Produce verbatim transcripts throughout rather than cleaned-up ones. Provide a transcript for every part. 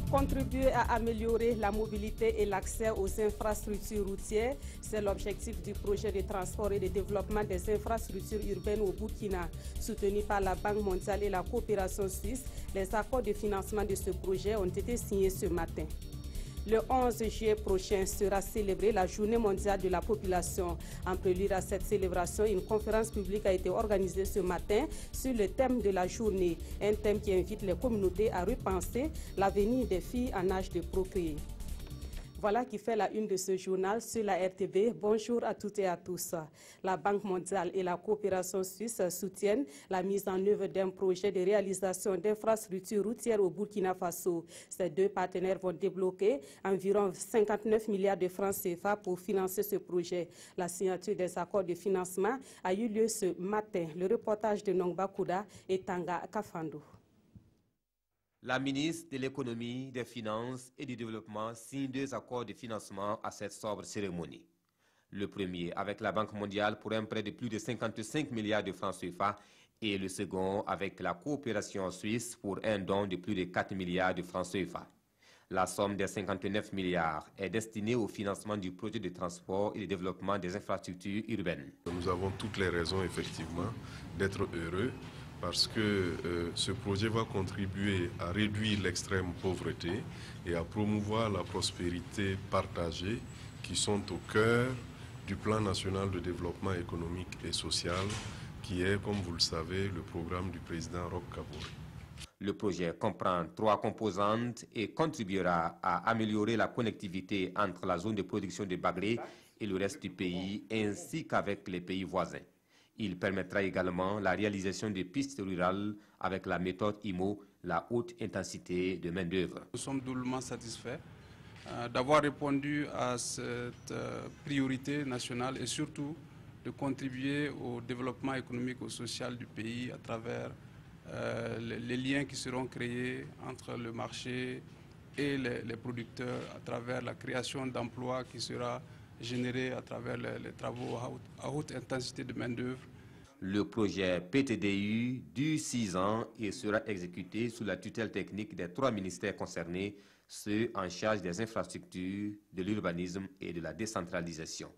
Contribuer à améliorer la mobilité et l'accès aux infrastructures routières, c'est l'objectif du projet de transport et de développement des infrastructures urbaines au Burkina. Soutenu par la Banque mondiale et la coopération suisse, les accords de financement de ce projet ont été signés ce matin. Le onze juillet prochain sera célébrée la Journée mondiale de la population. En prélude à cette célébration, une conférence publique a été organisée ce matin sur le thème de la journée, un thème qui invite les communautés à repenser l'avenir des filles en âge de procréer. Voilà qui fait la une de ce journal sur la R T B. Bonjour à toutes et à tous. La Banque mondiale et la coopération suisse soutiennent la mise en œuvre d'un projet de réalisation d'infrastructures routières au Burkina Faso. Ces deux partenaires vont débloquer environ cinquante-neuf milliards de francs C F A pour financer ce projet. La signature des accords de financement a eu lieu ce matin. Le reportage de Nongba Kouda et Tanga Kafando. La ministre de l'Économie, des Finances et du Développement signe deux accords de financement à cette sobre cérémonie. Le premier avec la Banque mondiale pour un prêt de plus de cinquante-cinq milliards de francs C F A et le second avec la coopération suisse pour un don de plus de quatre milliards de francs C F A. La somme des cinquante-neuf milliards est destinée au financement du projet de transport et de développement des infrastructures urbaines. Nous avons toutes les raisons effectivement d'être heureux, parce que euh, ce projet va contribuer à réduire l'extrême pauvreté et à promouvoir la prospérité partagée qui sont au cœur du plan national de développement économique et social qui est, comme vous le savez, le programme du président Roch Kabore. Le projet comprend trois composantes et contribuera à améliorer la connectivité entre la zone de production de Bagré et le reste du pays, ainsi qu'avec les pays voisins. Il permettra également la réalisation des pistes rurales avec la méthode I M O, la haute intensité de main-d'œuvre. Nous sommes doublement satisfaits euh, d'avoir répondu à cette euh, priorité nationale et surtout de contribuer au développement économique et social du pays à travers euh, les, les liens qui seront créés entre le marché et les, les producteurs, à travers la création d'emplois qui sera générés à travers les, les travaux à haute, à haute intensité de main-d'œuvre. Le projet P T D U dure six ans et sera exécuté sous la tutelle technique des trois ministères concernés, ceux en charge des infrastructures, de l'urbanisme et de la décentralisation.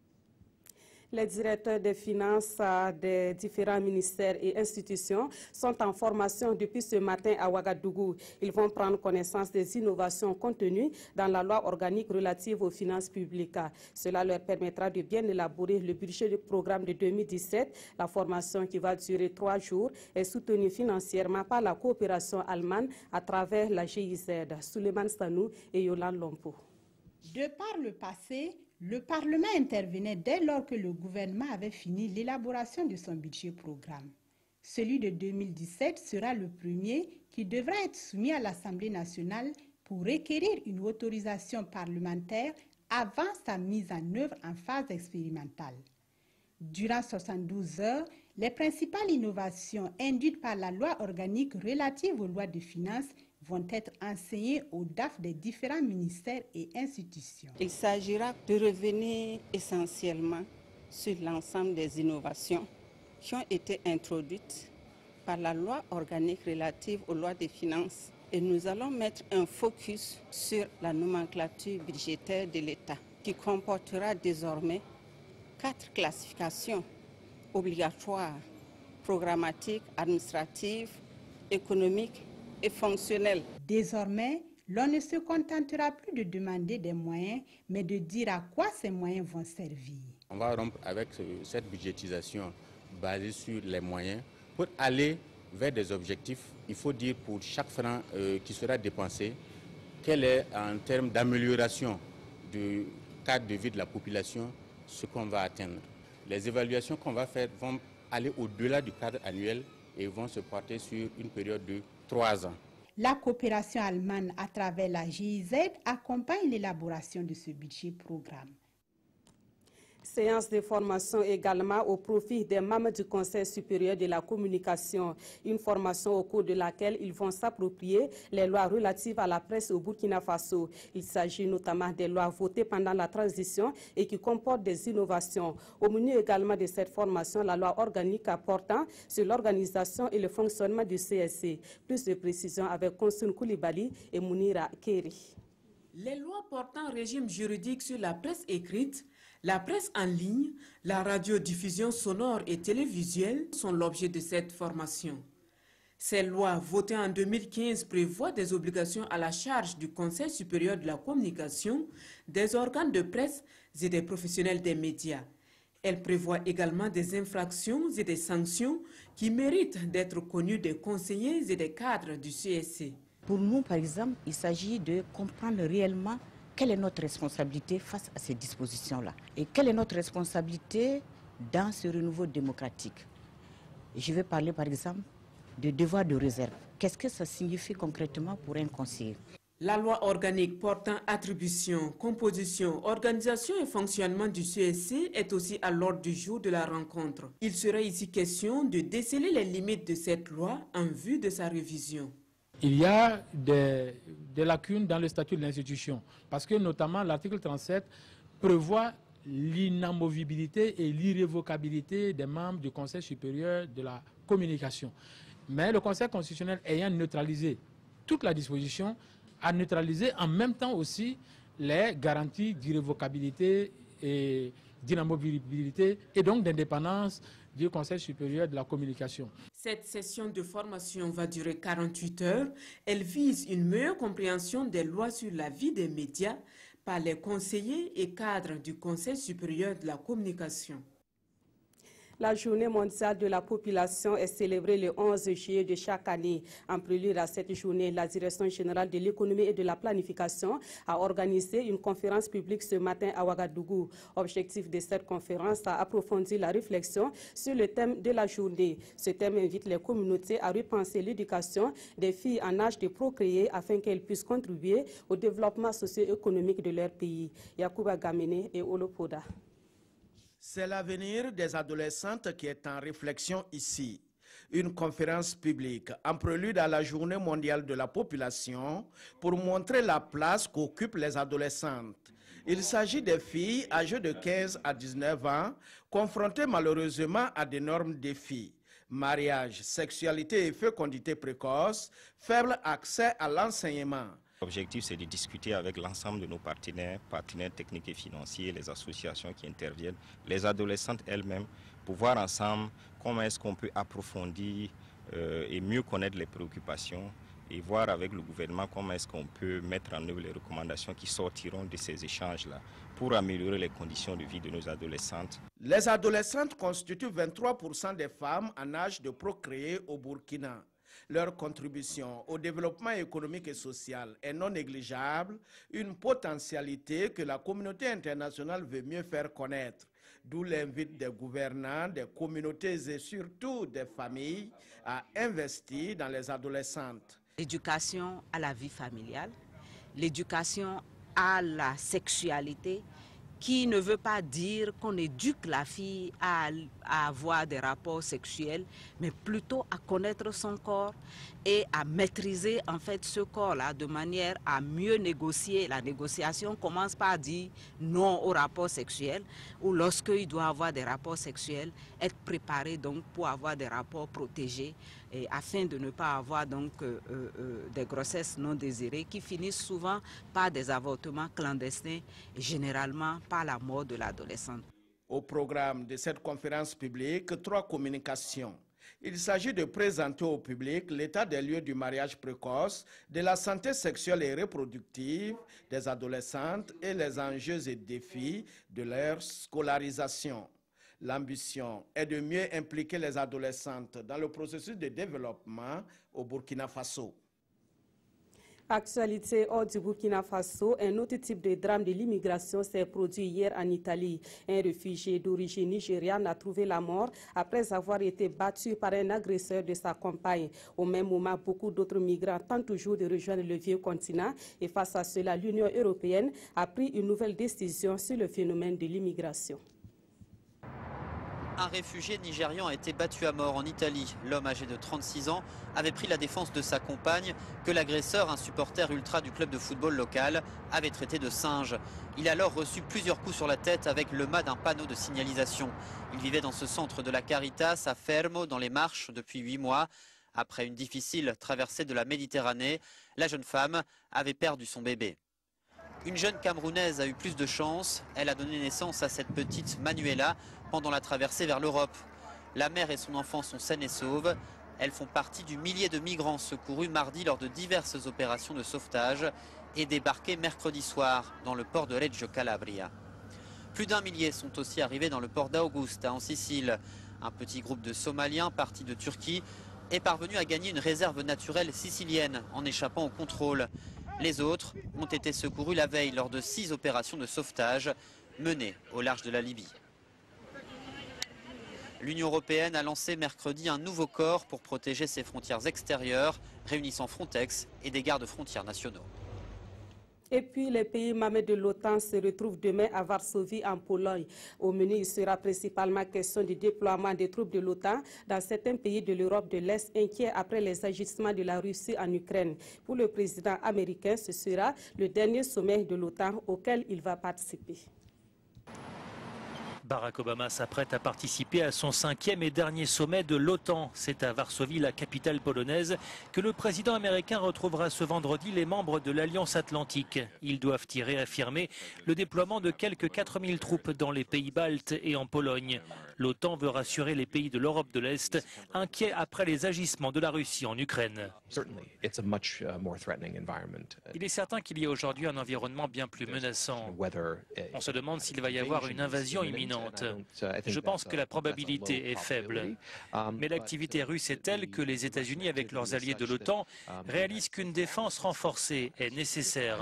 Les directeurs des finances des différents ministères et institutions sont en formation depuis ce matin à Ouagadougou. Ils vont prendre connaissance des innovations contenues dans la loi organique relative aux finances publiques. Cela leur permettra de bien élaborer le budget du programme de deux mille dix-sept. La formation, qui va durer trois jours, est soutenue financièrement par la coopération allemande à travers la G I Z. Souleymane Stanou et Yolande Lompo. De par le passé, le Parlement intervenait dès lors que le gouvernement avait fini l'élaboration de son budget programme. Celui de deux mille dix-sept sera le premier qui devra être soumis à l'Assemblée nationale pour requérir une autorisation parlementaire avant sa mise en œuvre en phase expérimentale. Durant soixante-douze heures, les principales innovations induites par la loi organique relative aux lois de finances vont être enseignées aux D A F des différents ministères et institutions. Il s'agira de revenir essentiellement sur l'ensemble des innovations qui ont été introduites par la loi organique relative aux lois des finances. Et nous allons mettre un focus sur la nomenclature budgétaire de l'État qui comportera désormais quatre classifications obligatoires, programmatiques, administratives, économiques et fonctionnelles. Désormais, l'on ne se contentera plus de demander des moyens, mais de dire à quoi ces moyens vont servir. On va rompre avec cette budgétisation basée sur les moyens pour aller vers des objectifs. Il faut dire pour chaque franc euh, qui sera dépensé, quel est en termes d'amélioration du cadre de vie de la population, ce qu'on va atteindre. Les évaluations qu'on va faire vont aller au-delà du cadre annuel et vont se porter sur une période de trois ans. La coopération allemande à travers la G I Z accompagne l'élaboration de ce budget programme. Séance de formation également au profit des membres du Conseil supérieur de la communication. Une formation au cours de laquelle ils vont s'approprier les lois relatives à la presse au Burkina Faso. Il s'agit notamment des lois votées pendant la transition et qui comportent des innovations. Au menu également de cette formation, la loi organique portant sur l'organisation et le fonctionnement du C S C. Plus de précisions avec Konsun Koulibaly et Mounira Keri. Les lois portant régime juridique sur la presse écrite, la presse en ligne, la radiodiffusion sonore et télévisuelle sont l'objet de cette formation. Ces lois votées en deux mille quinze prévoient des obligations à la charge du Conseil supérieur de la communication, des organes de presse et des professionnels des médias. Elles prévoient également des infractions et des sanctions qui méritent d'être connues des conseillers et des cadres du C S C. Pour nous, par exemple, il s'agit de comprendre réellement quelle est notre responsabilité face à ces dispositions-là et quelle est notre responsabilité dans ce renouveau démocratique. Je vais parler par exemple de devoir de réserve. Qu'est-ce que ça signifie concrètement pour un conseiller? La loi organique portant attribution, composition, organisation et fonctionnement du C S C est aussi à l'ordre du jour de la rencontre. Il sera ici question de déceler les limites de cette loi en vue de sa révision. Il y a des, des lacunes dans le statut de l'institution, parce que notamment l'article trente-sept prévoit l'inamovibilité et l'irrévocabilité des membres du Conseil supérieur de la communication. Mais le Conseil constitutionnel ayant neutralisé toute la disposition, a neutralisé en même temps aussi les garanties d'irrévocabilité et d'inamovibilité et donc d'indépendance du Conseil supérieur de la communication. Cette session de formation va durer quarante-huit heures. Elle vise une meilleure compréhension des lois sur la vie des médias par les conseillers et cadres du Conseil supérieur de la communication. La journée mondiale de la population est célébrée le onze juillet de chaque année. En prélude à cette journée, la Direction générale de l'économie et de la planification a organisé une conférence publique ce matin à Ouagadougou. Objectif de cette conférence a approfondi la réflexion sur le thème de la journée. Ce thème invite les communautés à repenser l'éducation des filles en âge de procréer afin qu'elles puissent contribuer au développement socio-économique de leur pays. Yacouba Gamene et Olopoda. C'est l'avenir des adolescentes qui est en réflexion ici. Une conférence publique en prélude à la Journée mondiale de la population pour montrer la place qu'occupent les adolescentes. Il s'agit des filles âgées de quinze à dix-neuf ans, confrontées malheureusement à d'énormes défis. Mariage, sexualité et fécondité précoce, faible accès à l'enseignement. L'objectif, c'est de discuter avec l'ensemble de nos partenaires, partenaires techniques et financiers, les associations qui interviennent, les adolescentes elles-mêmes, pour voir ensemble comment est-ce qu'on peut approfondir euh, et mieux connaître les préoccupations et voir avec le gouvernement comment est-ce qu'on peut mettre en œuvre les recommandations qui sortiront de ces échanges-là pour améliorer les conditions de vie de nos adolescentes. Les adolescentes constituent vingt-trois pour cent des femmes en âge de procréer au Burkina. Leur contribution au développement économique et social est non négligeable, une potentialité que la communauté internationale veut mieux faire connaître. D'où l'invite des gouvernants, des communautés et surtout des familles à investir dans les adolescentes. L'éducation à la vie familiale, l'éducation à la sexualité, qui ne veut pas dire qu'on éduque la fille à, à avoir des rapports sexuels, mais plutôt à connaître son corps et à maîtriser en fait ce corps-là de manière à mieux négocier. La négociation commence par dire non au rapport sexuel, ou lorsqu'il doit avoir des rapports sexuels, être préparé donc pour avoir des rapports protégés, et afin de ne pas avoir donc euh, euh, des grossesses non désirées qui finissent souvent par des avortements clandestins et généralement par la mort de l'adolescente. Au programme de cette conférence publique, trois communications. Il s'agit de présenter au public l'état des lieux du mariage précoce, de la santé sexuelle et reproductive des adolescentes et les enjeux et défis de leur scolarisation. L'ambition est de mieux impliquer les adolescentes dans le processus de développement au Burkina Faso. Actualité hors du Burkina Faso, un autre type de drame de l'immigration s'est produit hier en Italie. Un réfugié d'origine nigériane a trouvé la mort après avoir été battu par un agresseur de sa compagne. Au même moment, beaucoup d'autres migrants tentent toujours de rejoindre le vieux continent et face à cela, l'Union européenne a pris une nouvelle décision sur le phénomène de l'immigration. Un réfugié nigérian a été battu à mort en Italie. L'homme âgé de trente-six ans avait pris la défense de sa compagne que l'agresseur, un supporter ultra du club de football local, avait traité de singe. Il a alors reçu plusieurs coups sur la tête avec le mât d'un panneau de signalisation. Il vivait dans ce centre de la Caritas à Fermo, dans les Marches, depuis huit mois. Après une difficile traversée de la Méditerranée, la jeune femme avait perdu son bébé. Une jeune Camerounaise a eu plus de chance. Elle a donné naissance à cette petite Manuela pendant la traversée vers l'Europe. La mère et son enfant sont saines et sauves. Elles font partie du millier de migrants secourus mardi lors de diverses opérations de sauvetage et débarqués mercredi soir dans le port de Reggio Calabria. Plus d'un millier sont aussi arrivés dans le port d'Augusta en Sicile. Un petit groupe de Somaliens partis de Turquie est parvenu à gagner une réserve naturelle sicilienne en échappant au contrôle. Les autres ont été secourus la veille lors de six opérations de sauvetage menées au large de la Libye. L'Union européenne a lancé mercredi un nouveau corps pour protéger ses frontières extérieures, réunissant Frontex et des gardes-frontières nationaux. Et puis, les pays membres de l'OTAN se retrouvent demain à Varsovie, en Pologne. Au menu, il sera principalement question du déploiement des troupes de l'OTAN dans certains pays de l'Europe de l'Est, inquiets après les agissements de la Russie en Ukraine. Pour le président américain, ce sera le dernier sommet de l'OTAN auquel il va participer. Barack Obama s'apprête à participer à son cinquième et dernier sommet de l'OTAN. C'est à Varsovie, la capitale polonaise, que le président américain retrouvera ce vendredi les membres de l'Alliance Atlantique. Ils doivent y réaffirmer le déploiement de quelques quatre mille troupes dans les pays baltes et en Pologne. L'OTAN veut rassurer les pays de l'Europe de l'Est, inquiets après les agissements de la Russie en Ukraine. Il est certain qu'il y a aujourd'hui un environnement bien plus menaçant. On se demande s'il va y avoir une invasion imminente. Je pense que la probabilité est faible. Mais l'activité russe est telle que les États-Unis, avec leurs alliés de l'OTAN, réalisent qu'une défense renforcée est nécessaire.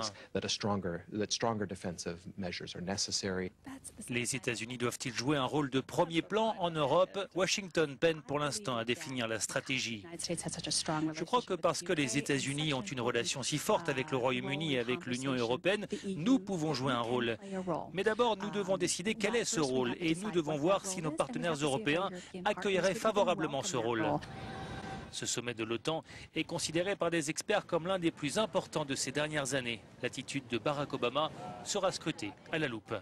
Les États-Unis doivent-ils jouer un rôle de premier plan en Europe? Washington peine pour l'instant à définir la stratégie. Je crois que parce que les États-Unis ont une relation si forte avec le Royaume-Uni et avec l'Union européenne, nous pouvons jouer un rôle. Mais d'abord, nous devons décider quel est ce rôle et nous devons voir si nos partenaires européens accueilleraient favorablement ce rôle. Ce sommet de l'OTAN est considéré par des experts comme l'un des plus importants de ces dernières années. L'attitude de Barack Obama sera scrutée à la loupe.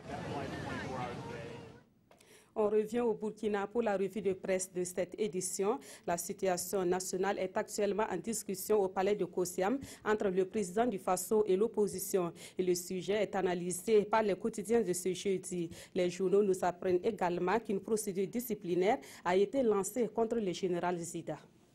On revient au Burkina pour la revue de presse de cette édition. La situation nationale est actuellement en discussion au palais de Kosiam entre le président du Faso et l'opposition. Et le sujet est analysé par les quotidiens de ce jeudi. Les journaux nous apprennent également qu'une procédure disciplinaire a été lancée contre le général Zida.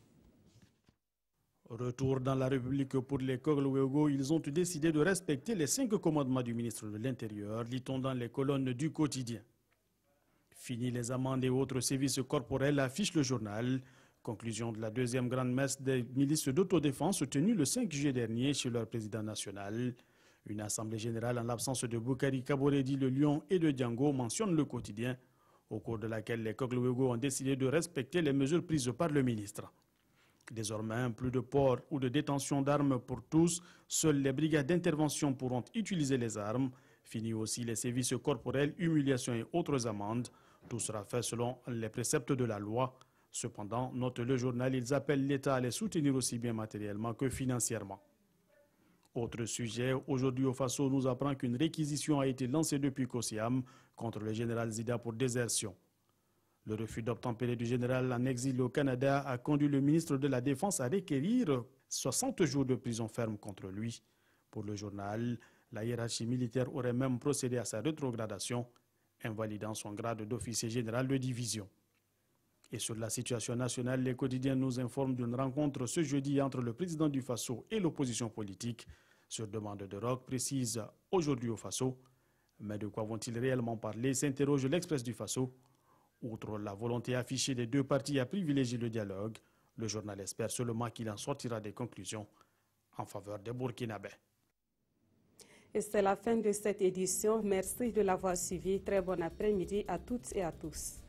Retour dans la République pour les Koglo-Wego, ils ont décidé de respecter les cinq commandements du ministre de l'Intérieur, lit-on dans les colonnes du quotidien. Fini les amendes et autres services corporels, affiche le journal. Conclusion de la deuxième grande messe des milices d'autodéfense tenue le cinq juillet dernier chez leur président national. Une assemblée générale en l'absence de Boukari Kaboredi, le Lion et de Diango, mentionne le quotidien, au cours de laquelle les Koglo-Wego ont décidé de respecter les mesures prises par le ministre. Désormais, plus de port ou de détention d'armes pour tous. Seules les brigades d'intervention pourront utiliser les armes. Fini aussi les services corporels, humiliations et autres amendes. Tout sera fait selon les préceptes de la loi. Cependant, note le journal, ils appellent l'État à les soutenir aussi bien matériellement que financièrement. Autre sujet, aujourd'hui au Faso, nous apprend qu'une réquisition a été lancée depuis Kosiam contre le général Zida pour désertion. Le refus d'obtempérer du général en exil au Canada a conduit le ministre de la Défense à requérir soixante jours de prison ferme contre lui. Pour le journal, la hiérarchie militaire aurait même procédé à sa rétrogradation, invalidant son grade d'officier général de division. Et sur la situation nationale, les quotidiens nous informent d'une rencontre ce jeudi entre le président du Faso et l'opposition politique. Sur demande de Roch, précise aujourd'hui au Faso. Mais de quoi vont-ils réellement parler, s'interroge l'Express du Faso. Outre la volonté affichée des deux partis à privilégier le dialogue, le journal espère seulement qu'il en sortira des conclusions en faveur des Burkinabés. Et c'est la fin de cette édition. Merci de l'avoir suivi. Très bon après-midi à toutes et à tous.